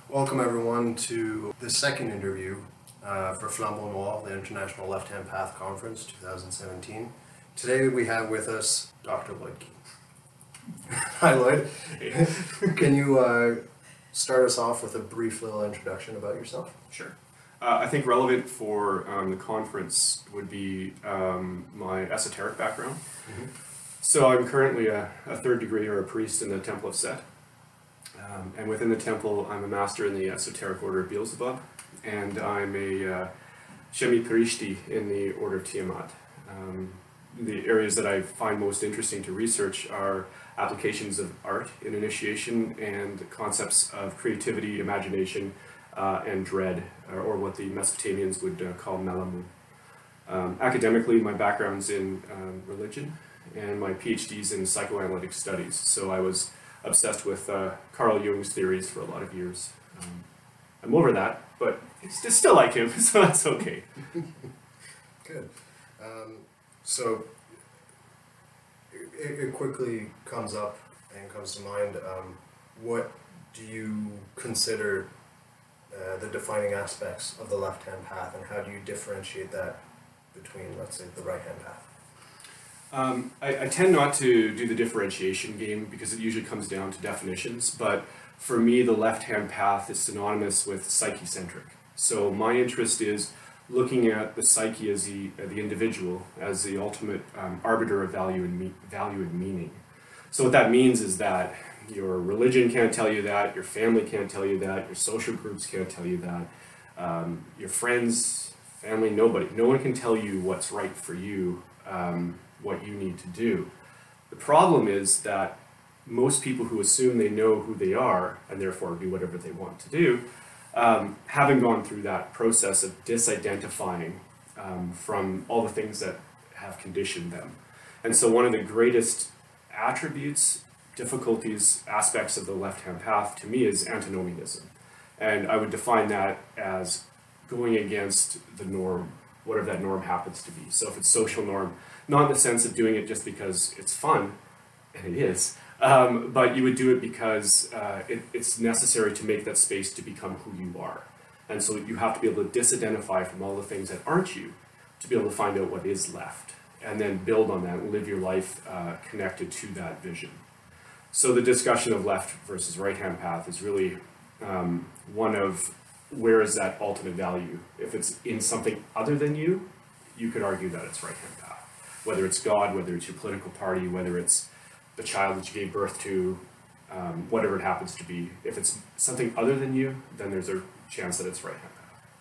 Welcome everyone to the second interview for Flambeau Noir, the International Left-Hand Path Conference 2017. Today we have with us Dr. Lloyd Keane. Hi Lloyd. Can you start us off with a brief little introduction about yourself? Sure. I think relevant for the conference would be my esoteric background. Mm-hmm. So I'm currently a third degree or a priest in the Temple of Set. And within the temple, I'm a master in the Esoteric Order of Beelzebub, and I'm a šēmi pirišti in the Order of Tiamat. The areas that I find most interesting to research are applications of art in initiation and concepts of creativity, imagination, and dread, or what the Mesopotamians would call melamu. Academically, my background's in religion, and my PhD's in Psychoanalytic Studies, so I was obsessed with Carl Jung's theories for a lot of years. I'm over that, but it's still like him, so that's okay. Good. So it quickly comes up and comes to mind, what do you consider the defining aspects of the left-hand path, and how do you differentiate that between, let's say, the right-hand path? I tend not to do the differentiation game because it usually comes down to definitions, but for me the left-hand path is synonymous with psyche-centric. So my interest is looking at the psyche as the individual, as the ultimate arbiter of value and meaning. So what that means is that your religion can't tell you that, your family can't tell you that, your social groups can't tell you that, your friends, family, nobody. No one can tell you what's right for you, what you need to do. The problem is that most people who assume they know who they are and therefore do whatever they want to do haven't gone through that process of disidentifying from all the things that have conditioned them. And so one of the greatest attributes, difficulties, aspects of the left-hand path to me is antinomianism. And I would define that as going against the norm, whatever that norm happens to be. So if it's social norm, not in the sense of doing it just because it's fun, and it is, but you would do it because it's necessary to make that space to become who you are. And so you have to be able to disidentify from all the things that aren't you to be able to find out what is left, and then build on that and live your life connected to that vision. So the discussion of left versus right-hand path is really one of where is that ultimate value. If it's in something other than you, you could argue that it's right-hand path. Whether it's God, whether it's your political party, whether it's the child that you gave birth to, whatever it happens to be. If it's something other than you, then there's a chance that it's right-hand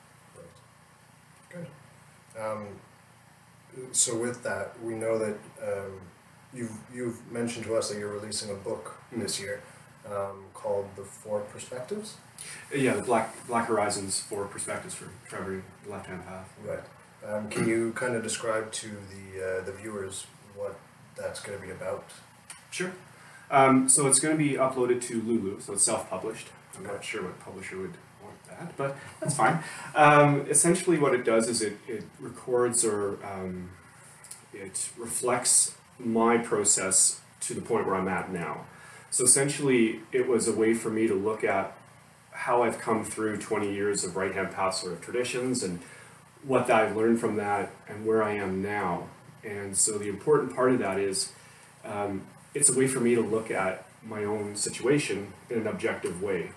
path. Right. Good. So with that, we know that you've mentioned to us that you're releasing a book this year called The Four Perspectives. Yeah, the Black Horizons, Four Perspectives for Traversing the Left-Hand Path. Right. Can you kind of describe to the viewers what that's going to be about? Sure. So it's going to be uploaded to Lulu, so it's self-published. I'm not sure what publisher would want that, but that's fine. Essentially what it does is it records or it reflects my process to the point where I'm at now. So essentially it was a way for me to look at how I've come through 20 years of right-hand path sort of traditions and what I've learned from that and where I am now. And so the important part of that is it's a way for me to look at my own situation in an objective way.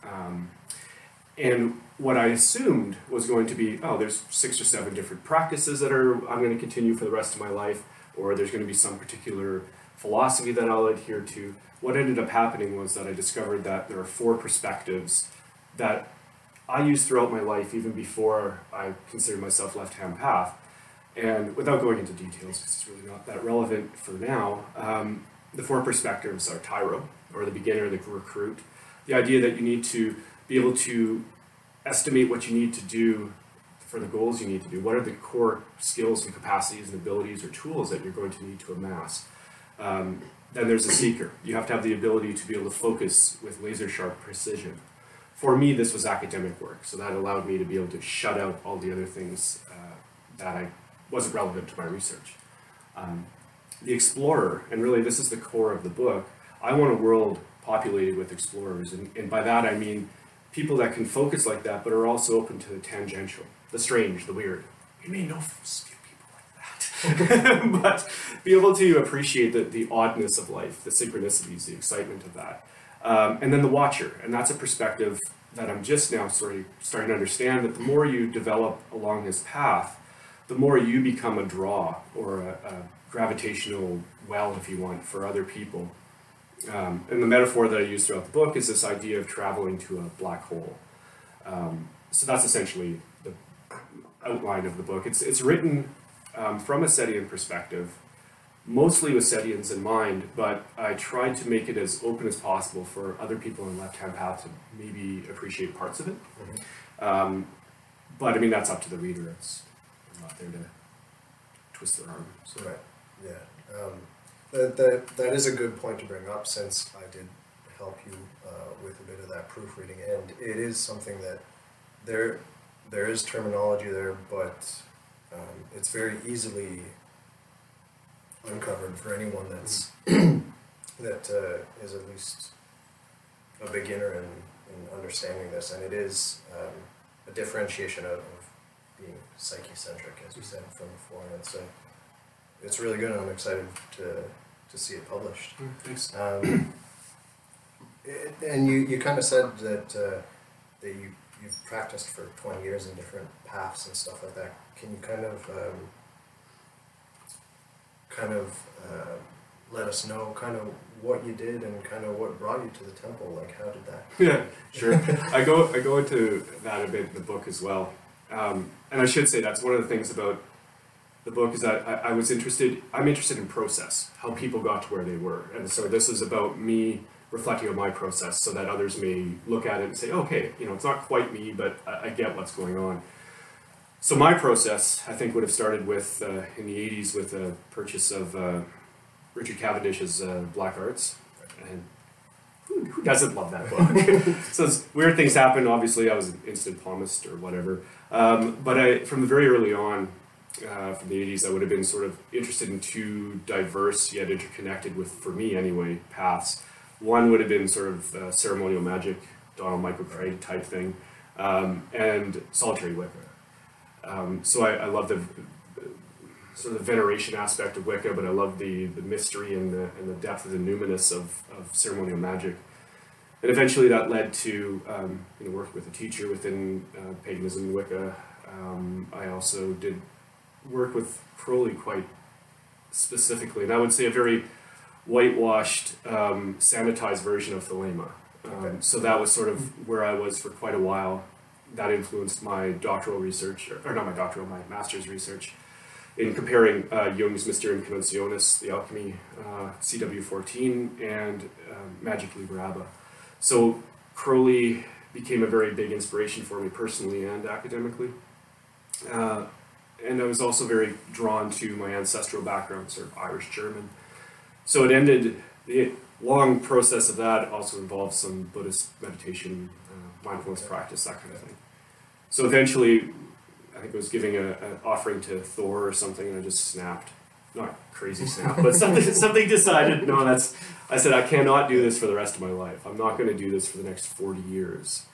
And what I assumed was going to be, oh, there's 6 or 7 different practices that I'm going to continue for the rest of my life, or there's going to be some particular philosophy that I'll adhere to. What ended up happening was that I discovered that there are 4 perspectives that I used throughout my life, even before I considered myself left-hand path. And without going into details, because it's really not that relevant for now, the 4 perspectives are tyro, or the beginner, the recruit. The idea that you need to be able to estimate what you need to do for the goals you need to do. What are the core skills and capacities and abilities or tools that you're going to need to amass? Then there's a seeker. You have to have the ability to be able to focus with laser-sharp precision. For me, this was academic work, so that allowed me to be able to shut out all the other things that wasn't relevant to my research. The explorer, and really this is the core of the book, I want a world populated with explorers, and by that I mean people that can focus like that, but are also open to the tangential, the strange, the weird. You may know few people like that, but be able to appreciate the oddness of life, the synchronicities, the excitement of that. And then the watcher, and that's a perspective that I'm just now starting to understand, that the more you develop along this path, the more you become a draw or a gravitational well, if you want, for other people. And the metaphor that I use throughout the book is this idea of traveling to a black hole. So that's essentially the outline of the book. It's written from a Setian perspective, mostly with Setians in mind, but I tried to make it as open as possible for other people in left-hand path to maybe appreciate parts of it. Mm-hmm. But I mean, that's up to the reader. I'm not there to twist their arm. So. Right, yeah. That is a good point to bring up, since I did help you with a bit of that proofreading, and it is something that there is terminology there, but it's very easily uncovered for anyone that's that is at least a beginner in understanding this, and it is a differentiation of being psyche-centric, as you said from before, and it's really good, and I'm excited to see it published. Thanks. And you kind of said that you've practiced for 20 years in different paths and stuff like that. Can you kind of let us know kind of what you did and kind of what brought you to the temple? Like, how did that? Yeah, sure. I go into that a bit in the book as well. And I should say that's one of the things about the book is that I'm interested in process, how people got to where they were. And so this is about me reflecting on my process so that others may look at it and say, okay, it's not quite me, but I get what's going on. So my process, I think, would have started with, in the 80s, with a purchase of Richard Cavendish's Black Arts. And who doesn't love that book? So weird things happened. Obviously, I was an instant palmist or whatever. But from the very early on, from the 80s, I would have been sort of interested in two diverse yet interconnected, with, for me anyway, paths. One would have been sort of ceremonial magic, Donald Michael Craig type thing, and solitary Wicca. So I love the sort of the veneration aspect of Wicca, but I love the mystery and the depth of the numinous of ceremonial magic. And eventually that led to working with a teacher within paganism and Wicca. I also did work with Crowley quite specifically, and I would say a very whitewashed, sanitized version of Thelema. So that was sort of where I was for quite a while. That influenced my doctoral research, or not my doctoral, my master's research, in comparing Jung's Mysterium Conventionis, the Alchemy, CW14, and Magic Liberaba. So Crowley became a very big inspiration for me personally and academically. And I was also very drawn to my ancestral background, sort of Irish-German. So it ended, the long process of that also involved some Buddhist meditation, mindfulness practice, that kind of thing. So eventually, I think I was giving an offering to Thor or something, and I just snapped. Not crazy snap, but something decided, no, I said, I cannot do this for the rest of my life. I'm not going to do this for the next 40 years.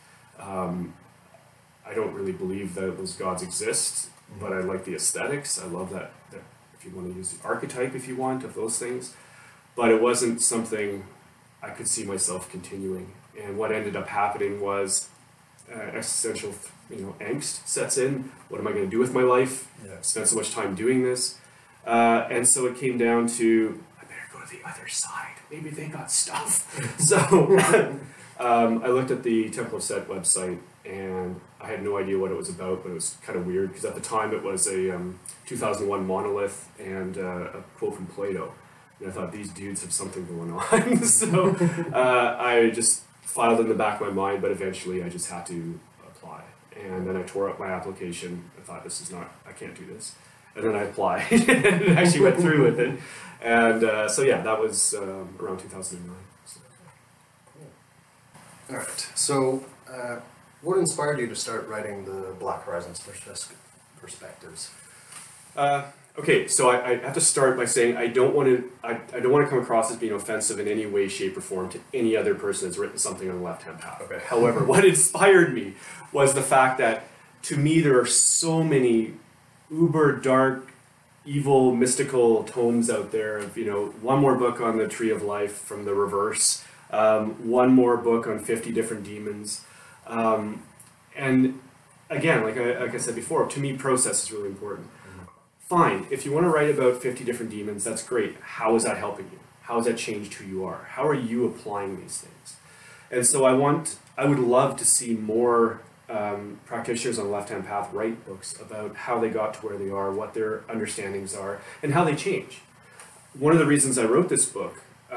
I don't really believe that those gods exist, but I like the aesthetics. I love that if you want to use the archetype, if you want, of those things. But it wasn't something I could see myself continuing. And what ended up happening was existential, angst sets in. What am I going to do with my life? Yeah. Spent so much time doing this. And so it came down to, I better go to the other side. Maybe they got stuff. So I looked at the Temple of Set website, and I had no idea what it was about, but it was kind of weird, because at the time it was a 2001 monolith and a quote from Plato. And I thought, these dudes have something going on. So I just filed in the back of my mind, but eventually I just had to apply. And then I tore up my application. I thought, I can't do this. And then I applied and actually went through with it. And so yeah, that was around 2009. So. Cool. All right. So what inspired you to start writing the Black Horizons perspectives? Okay, so I have to start by saying I don't want to come across as being offensive in any way, shape, or form to any other person that's written something on the left-hand path. Okay. However, what inspired me was the fact that, to me, there are so many uber dark, evil, mystical tomes out there of, one more book on the Tree of Life from the reverse, one more book on 50 different demons, and again, like I said before, to me, process is really important. Fine, if you want to write about 50 different demons, that's great. How is that helping you? How has that changed who you are? How are you applying these things? And so I would love to see more practitioners on the left-hand path write books about how they got to where they are, what their understandings are, and how they change. One of the reasons I wrote this book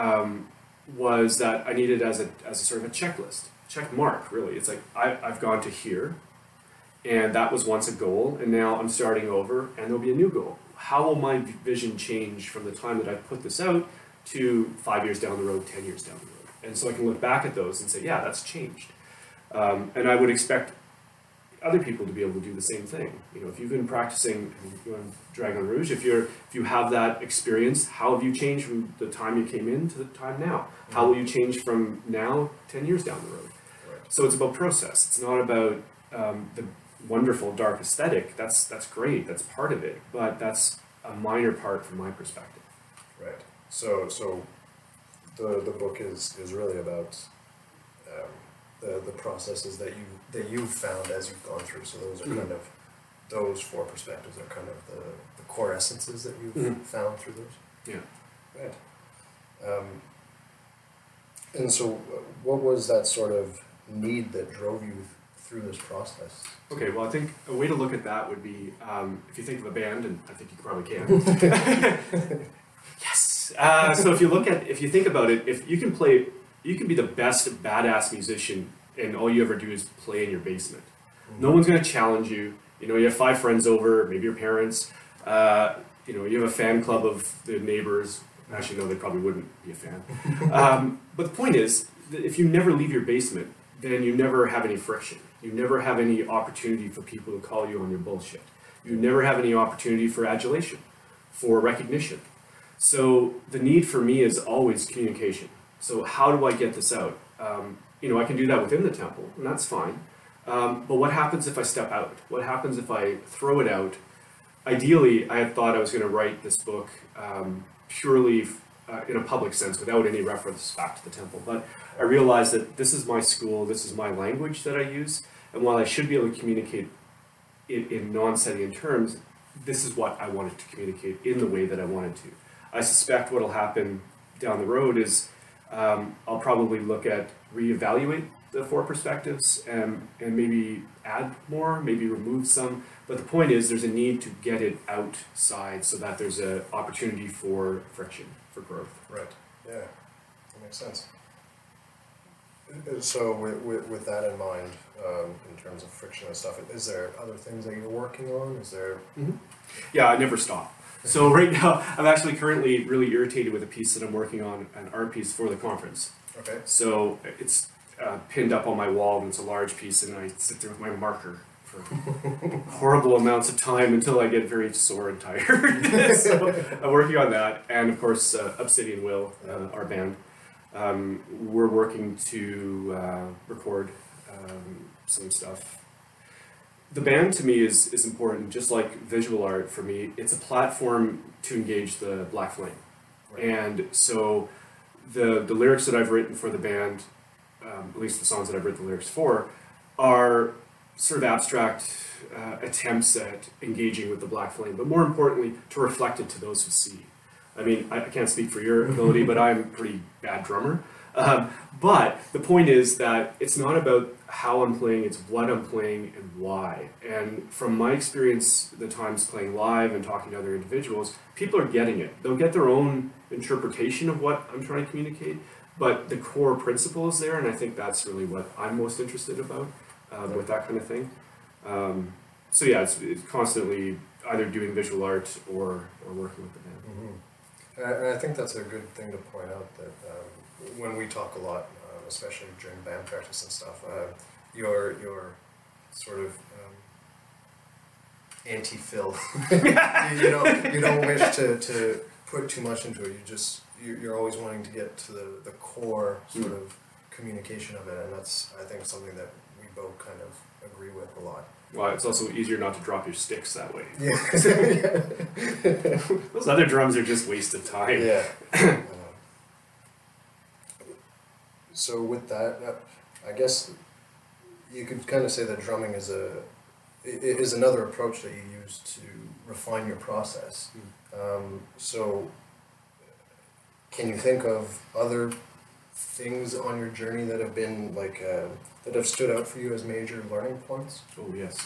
was that I needed as a sort of a checklist, check mark, really. It's like, I've gone to here, and that was once a goal, and now I'm starting over, and there'll be a new goal. How will my vision change from the time that I put this out to 5 years down the road, 10 years down the road? And so I can look back at those and say, yeah, that's changed. And I would expect other people to be able to do the same thing. If you've been practicing Dragon Rouge, if you have that experience, how have you changed from the time you came in to the time now? How will you change from now 10 years down the road? Right. So it's about process. It's not about the wonderful dark aesthetic. That's great. That's part of it, but that's a minor part from my perspective. Right. So the book is really about the processes that you've found as you've gone through. So those are kind of those four perspectives are kind of the core essences that you've found through those. Yeah. Right. And so, what was that sort of need that drove you through this process? Okay, well, I think a way to look at that would be, if you think of a band, and I think you probably can. Yes! So if you think about it, if you can play, you can be the best badass musician, and all you ever do is play in your basement. No one's going to challenge you. You have 5 friends over, maybe your parents. You have a fan club of the neighbors. Actually, no, they probably wouldn't be a fan. But the point is, that if you never leave your basement, then you never have any friction. You never have any opportunity for people to call you on your bullshit. You never have any opportunity for adulation, for recognition. So the need for me is always communication. So how do I get this out? I can do that within the temple, and that's fine. But what happens if I step out? What happens if I throw it out? Ideally, I had thought I was going to write this book purely in a public sense, without any reference back to the temple. But I realized that this is my school, this is my language that I use, and while I should be able to communicate it in non-Setian terms, this is what I wanted to communicate in the way that I wanted to. I suspect what will happen down the road is I'll probably look at reevaluate the 4 perspectives and maybe add more, maybe remove some. But the point is there's a need to get it outside so that there's an opportunity for friction, for growth. Right. Yeah, that makes sense. So with that in mind, in terms of friction and stuff, is there other things that you're working on? Is there? Yeah, I never stop. So right now, I'm actually currently really irritated with a piece that I'm working on, an art piece for the conference. Okay. So it's pinned up on my wall, and it's a large piece, and I sit there with my marker for horrible amounts of time until I get very sore and tired. So I'm working on that, and of course, Obsidian Will, our band. We're working to record some stuff. The band to me is important, just like visual art for me. It's a platform to engage the black flame. Right. And so the lyrics that I've written for the band, at least the songs that I've written the lyrics for, are sort of abstract attempts at engaging with the black flame, but more importantly, to reflect it to those who see. I mean, I can't speak for your ability, but I'm a pretty bad drummer. But the point is that it's not about how I'm playing, it's what I'm playing and why. And from my experience, the times playing live and talking to other individuals, people are getting it. They'll get their own interpretation of what I'm trying to communicate, but the core principle is there, and I think that's really what I'm most interested about with that kind of thing. So yeah, it's constantly either doing visual art or working with the band. And I think that's a good thing to point out, that when we talk a lot, especially during band practice and stuff, your sort of anti-fill. you don't wish to put too much into it. You're always wanting to get to the core sort of communication of it, and that's, I think, something that we both kind of agree with a lot. Well, it's also easier not to drop your sticks that way. Yeah. Those other drums are just wasted time. Yeah. So with that, I guess you could kind of say that drumming is another approach that you use to refine your process. So can you think of other things on your journey that have been like that have stood out for you as major learning points? Oh yes,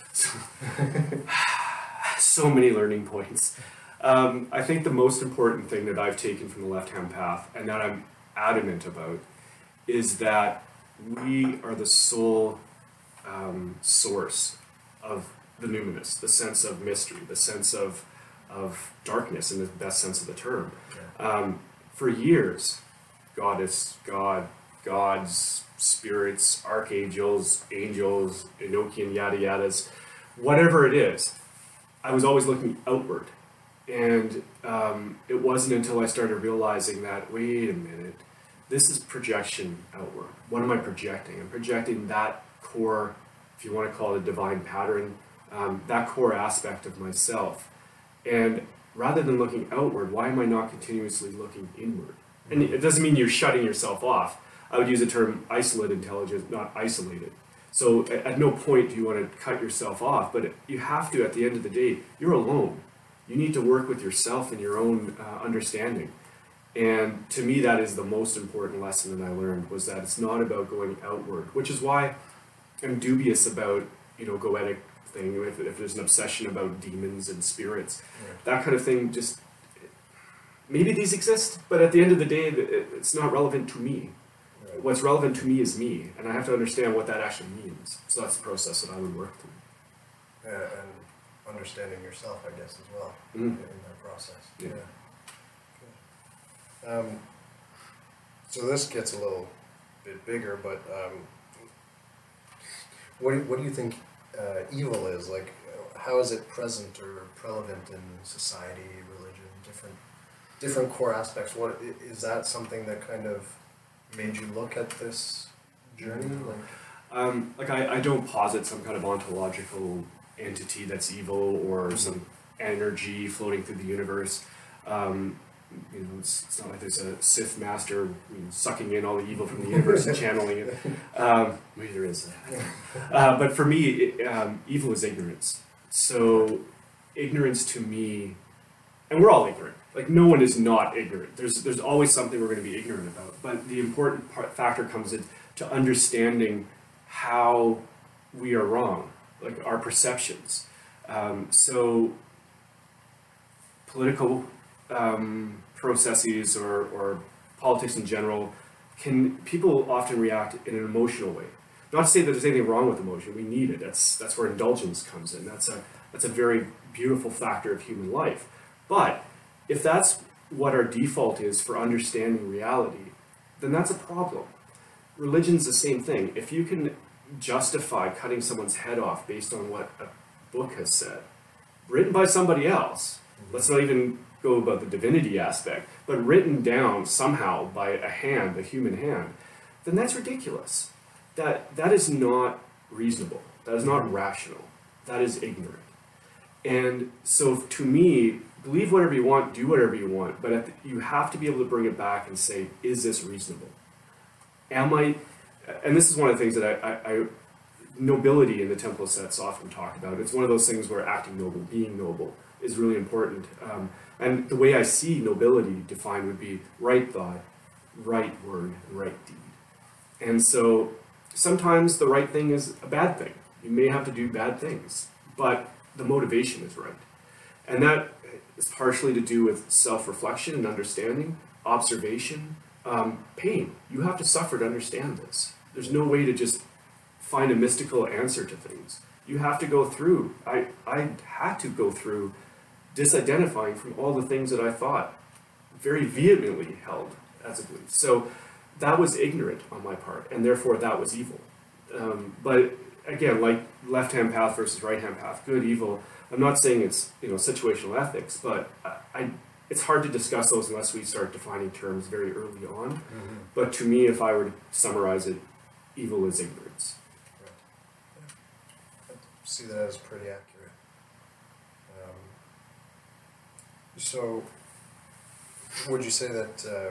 so many learning points. I think the most important thing that I've taken from the left-hand path, and that I'm adamant about, is that we are the sole source of the numinous, the sense of mystery, the sense of darkness in the best sense of the term. Yeah. For years, goddess, God, gods, spirits, archangels, angels, Enochian yada yadas, whatever it is, I was always looking outward. And it wasn't until I started realizing that, wait a minute, this is projection outward. What am I projecting? I'm projecting that core, if you want to call it a divine pattern, that core aspect of myself. And rather than looking outward, why am I not continuously looking inward? And it doesn't mean you're shutting yourself off. I would use the term isolate intelligence, not isolated. So at no point do you want to cut yourself off, but you have to, at the end of the day, you're alone. You need to work with yourself and your own understanding. And to me, that is the most important lesson that I learned, was that it's not about going outward, which is why I'm dubious about, goetic thing, if there's an obsession about demons and spirits, that kind of thing. Just maybe these exist, but at the end of the day, it's not relevant to me. Right. What's relevant to me is me, and I have to understand what that actually means. So that's the process that I would work through. And understanding yourself, I guess, as well, in that process. Yeah. Good. So this gets a little bit bigger, but what do you think evil is? Like, how is it present or prevalent in society, religion, different core aspects? What is that something that kind of made you look at this journey? I don't posit some kind of ontological entity that's evil or some energy floating through the universe. It's not like there's a Sith master sucking in all the evil from the universe and channeling it. Maybe there is. But for me, evil is ignorance. So ignorance to me, and we're all ignorant. Like, no one is not ignorant. There's always something we're going to be ignorant about. But the important factor comes in to understanding how we are wrong, like our perceptions. So political processes or politics in general, people often react in an emotional way. Not to say that there's anything wrong with emotion. We need it. That's where indulgence comes in. That's a very beautiful factor of human life. But if that's what our default is for understanding reality, then that's a problem. Religion's the same thing. If you can justify cutting someone's head off based on what a book has said, written by somebody else, let's not even go about the divinity aspect, but written down somehow by a human hand, then that's ridiculous. That is not reasonable. That is not rational. That is ignorant. And so to me, believe whatever you want, do whatever you want, but you have to be able to bring it back and say, is this reasonable? And this is one of the things that nobility in the temple sets often talk about. It's one of those things where acting noble, being noble, is really important. And the way I see nobility defined would be right thought, right word, and right deed. And so sometimes the right thing is a bad thing. You may have to do bad things, but the motivation is right. And that is partially to do with self-reflection and understanding, observation, pain. You have to suffer to understand this. There's no way to just find a mystical answer to things. You have to go through. I had to go through disidentifying from all the things that I thought very vehemently held as a belief. So that was ignorant on my part, and therefore that was evil. But again, like left-hand path versus right-hand path, good, evil, I'm not saying it's, you know, situational ethics, but it's hard to discuss those unless we start defining terms very early on. Mm-hmm. But to me, if I were to summarize it, evil is ignorance. Right. Yeah. I see that as pretty accurate. So, would you say that,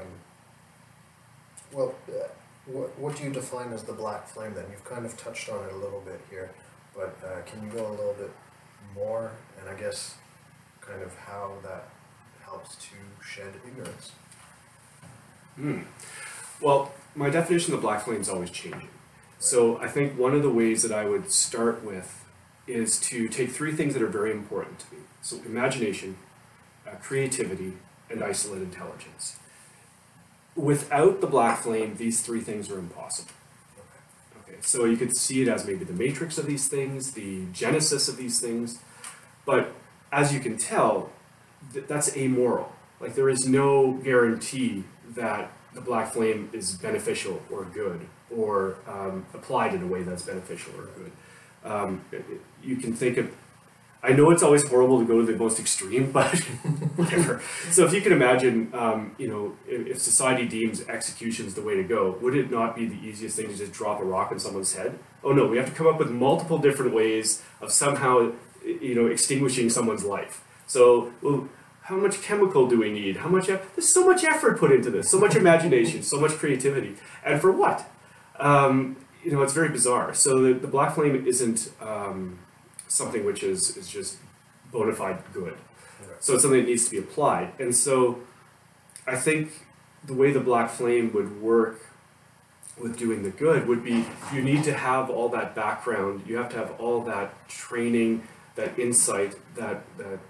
what do you define as the black flame then? You've kind of touched on it a little bit here, but can you go a little bit more, and I guess kind of how that helps to shed ignorance? Well, my definition of the black flame is always changing. Right. So I think one of the ways that I would start with is to take three things that are very important to me. So imagination, creativity, and isolate intelligence. Without the black flame, these three things are impossible. Okay, so you could see it as maybe the matrix of these things, the genesis of these things, but as you can tell, that's amoral. Like, there is no guarantee that the black flame is beneficial or good, or applied in a way that's beneficial or good. You can think of, I know it's always horrible to go to the most extreme, but whatever. So if you can imagine, you know, if society deems executions the way to go, would it not be the easiest thing to just drop a rock on someone's head? Oh no, we have to come up with multiple different ways of somehow, you know, extinguishing someone's life. So, well, how much chemical do we need? How much? There's so much effort put into this, so much imagination, so much creativity, and for what? You know, it's very bizarre. So the black flame isn't something which is just bona fide good. So it's something that needs to be applied. And so I think the way the black flame would work with doing the good would be, you need to have all that background, you have to have all that training, that insight, that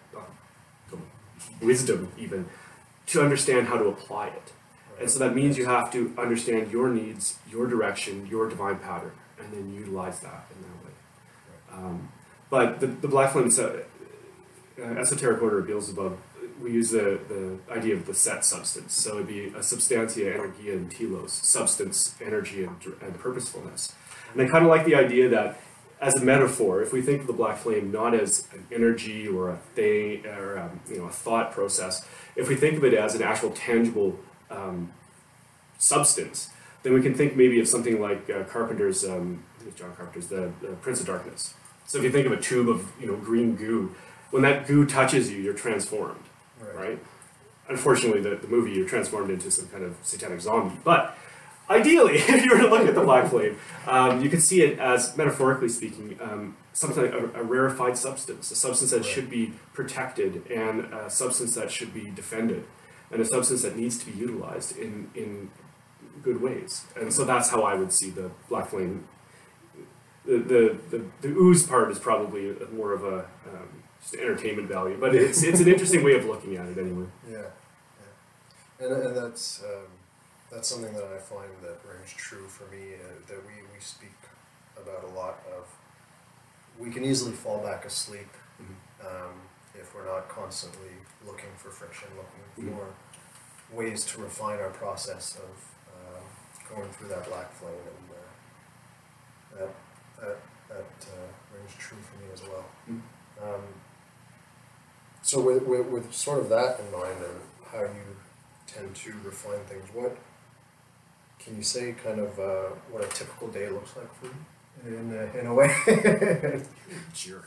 wisdom even, to understand how to apply it. And so that means you have to understand your needs, your direction, your divine pattern, and then utilize that in that way. But the black flame, Esoteric Order of Beelzebub, we use the idea of the set substance. So it'd be a substantia, energia, and telos, substance, energy, and purposefulness. And I kind of like the idea that, as a metaphor, if we think of the black flame not as an energy or a thing or you know, a thought process, if we think of it as an actual tangible substance, then we can think maybe of something like Carpenter's, I think it's John Carpenter's, the Prince of Darkness. So if you think of a tube of, you know, green goo, when that goo touches you, you're transformed, right? Unfortunately, the movie, you're transformed into some kind of satanic zombie. But ideally, if you were to look at the black flame, you could see it as, metaphorically speaking, something like a rarefied substance, a substance that should be protected, and a substance that should be defended, and a substance that needs to be utilized in good ways. And so that's how I would see the black flame. The ooze part is probably more of a just entertainment value, but it's an interesting way of looking at it anyway. Yeah, and that's something that I find that rings true for me, that we speak about a lot of. We can easily fall back asleep if we're not constantly looking for friction, looking for ways to refine our process of going through that black flame, and that rings true for me as well. So with sort of that in mind, and how you tend to refine things, what can you say kind of what a typical day looks like for you in a way? Sure.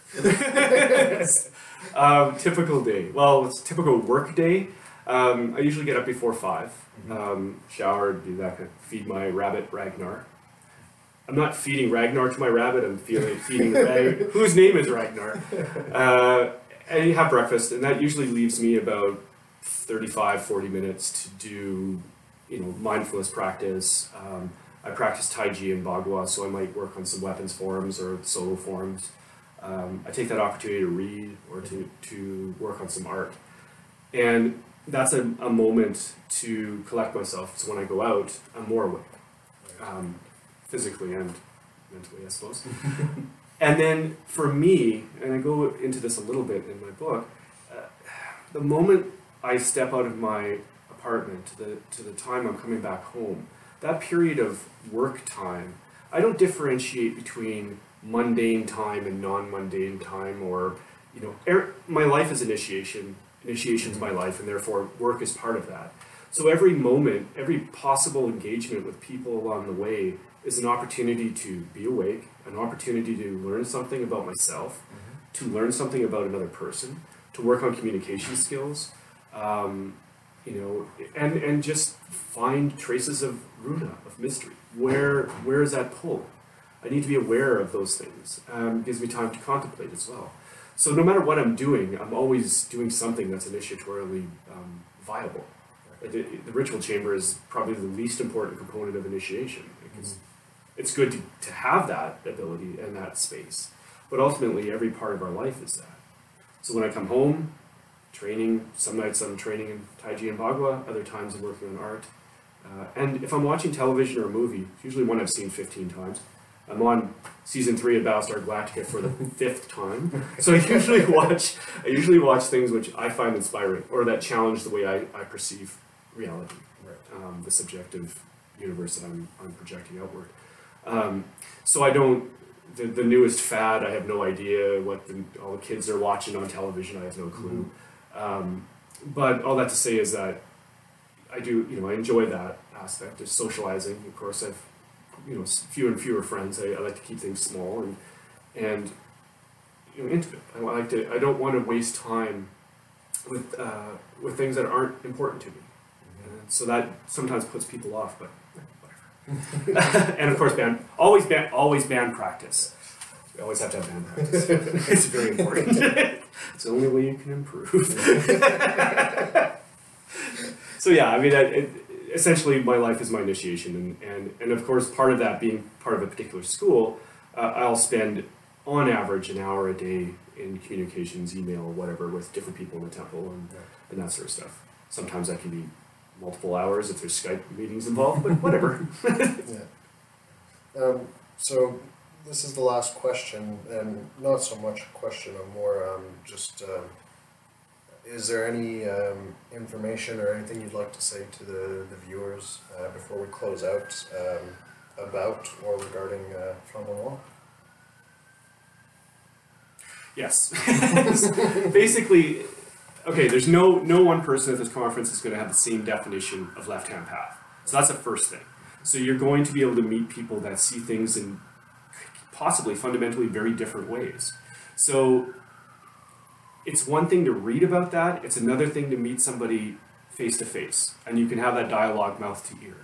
Typical day. Well, it's a typical work day. I usually get up before 5, shower, do that, feed my rabbit Ragnar. I'm not feeding Ragnar to my rabbit, I'm feeding the rabbit, whose name is Ragnar. And you have breakfast, and that usually leaves me about 35-40 minutes to do, you know, mindfulness practice. I practice Tai Chi and Bagua, so I might work on some weapons forms or solo forms. I take that opportunity to read or to work on some art. And that's a moment to collect myself, so when I go out, I'm more awake, physically and mentally, I suppose. And then for me, and I go into this a little bit in my book, the moment I step out of my apartment to the time I'm coming back home, that period of work time, I don't differentiate between mundane time and non-mundane time, or, you know, my life is initiation. Initiation's my life, and therefore work is part of that. So every moment, every possible engagement with people along the way is an opportunity to be awake, an opportunity to learn something about myself, to learn something about another person, to work on communication skills, you know, and just find traces of runa, of mystery. Where is that pull? I need to be aware of those things. It gives me time to contemplate as well. So no matter what I'm doing, I'm always doing something that's initiatorily viable. The ritual chamber is probably the least important component of initiation. Because it's good to have that ability and that space. But ultimately, every part of our life is that. So when I come home, training, some nights I'm training in Taiji and Bagua, other times I'm working on art. And if I'm watching television or a movie, usually one I've seen 15 times, I'm on season 3 of Battlestar Galactica for the 5th time. So I usually watch things which I find inspiring, or that challenge the way I perceive reality, the subjective universe that I'm projecting outward. So I don't, the newest fad, I have no idea what all the kids are watching on television, I have no clue. But all that to say is that I do, you know, I enjoy that aspect of socializing. Of course, I've, you know, fewer and fewer friends. I like to keep things small and you know, intimate. I don't want to waste time with things that aren't important to me. And so that sometimes puts people off, but whatever. And of course, always band practice. We always have to have band practice. It's very important. It's the only way you can improve. So yeah, I mean, essentially my life is my initiation, and of course part of that being part of a particular school, I'll spend on average an hour a day in communications, email, whatever, with different people in the temple and that sort of stuff. Sometimes that can be multiple hours if there's Skype meetings involved, but whatever. So this is the last question, and not so much a question, or more just is there any information or anything you'd like to say to the viewers before we close out about or regarding Flambeau Noir? Yes. Basically, okay, there's no one person at this conference is going to have the same definition of left-hand path. So that's the first thing. So you're going to be able to meet people that see things in possibly fundamentally very different ways. So it's one thing to read about that, it's another thing to meet somebody face to face, and you can have that dialogue mouth to ear.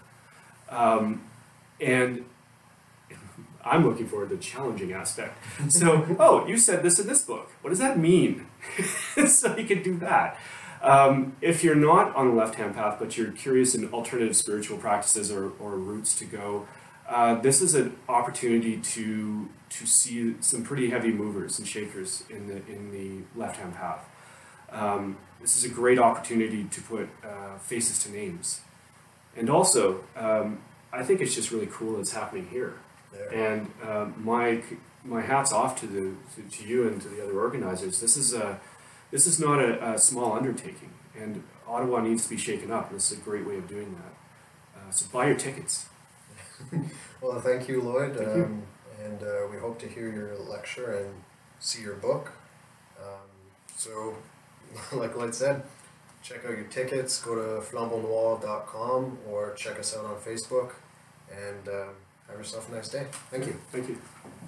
And I'm looking forward to the challenging aspect. So, oh, you said this in this book. What does that mean? So you can do that. If you're not on the left-hand path, but you're curious in alternative spiritual practices or routes to go, this is an opportunity to see some pretty heavy movers and shakers in the left-hand path. This is a great opportunity to put faces to names. And also, I think it's just really cool that's happening here. And my hat's off to you and to the other organizers. This is not a small undertaking, and Ottawa needs to be shaken up. And this is a great way of doing that. So buy your tickets. Well, thank you, Lloyd. Thank you. And we hope to hear your lecture and see your book. So, like Lloyd said, check out your tickets. Go to flambeaunoir.com or check us out on Facebook. And have yourself a nice day. Thank you. Thank you.